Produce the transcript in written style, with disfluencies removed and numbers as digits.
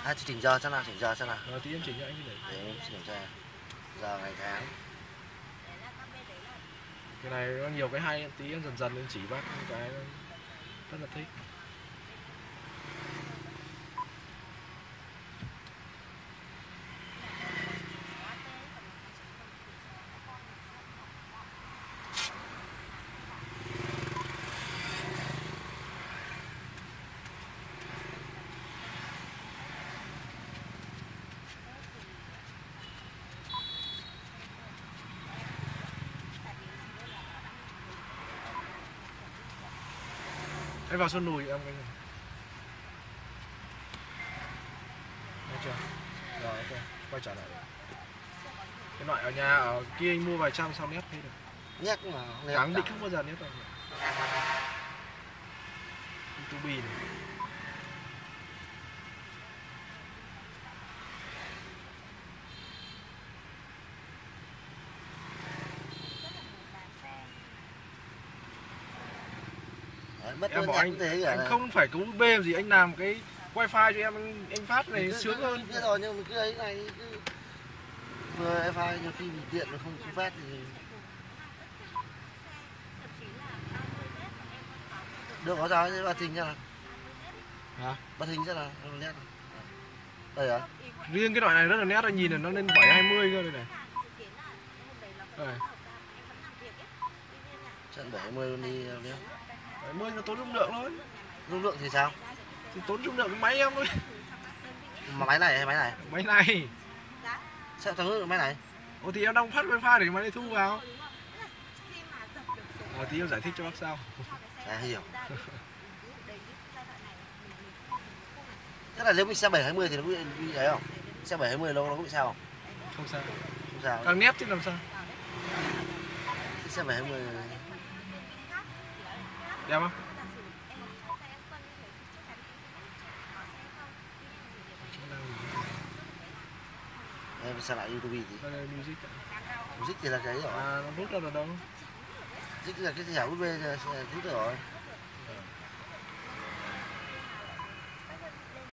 chỉnh giờ xem nào, chỉnh giờ xem nào. Rồi tí em chỉnh cho anh cái Để em chỉnh cho giờ ngày tháng. cái này nó nhiều cái hay, tí em dần dần lên chỉ bác những cái rất là thích. Anh vào Xuân Nùi em cái này. Được chưa? Rồi ok, quay trở lại. Cái loại ở nhà ở kia anh mua vài trăm sao nét thế được. Nhét mà Khẳng định không bao giờ nét được. YouTube này. Em bảo anh không phải có USB gì, anh làm cái wifi cho em, anh phát này sướng hơn. Biết rồi, nhưng mà cứ ấy này cứ vừa wifi nhiều khi bị điện nó không phát thì được, có sao chứ, bắt hình ra nào. Hả? Bắt hình ra nào, nét đây hả? Riêng cái loại này rất là nét, anh nhìn là nó lên 720 cơ đây này. Đây. Trận 70 luôn đi nhé. 70 nó tốn dung lượng thôi. Dung lượng thì sao? Thì tốn dung lượng cái máy em thôi. Mà máy này hay máy này? Máy này. Sao thằng nước máy này? Ồ thì em đang phát wifi để máy này thu vào. Tí em giải thích cho bác sao. Hiểu. Thế là nếu mình xe 720 thì nó bị ấy không? Xe 720 lâu nó có bị sao không? Không sao. Không sao. Càng nét chứ làm sao. Xe 720 đẹp không? Em xem lại YouTube thì Music. Music thì là cái gì rồi? Nó rút ra được đâu? Music là cái thẻ USB rút rồi.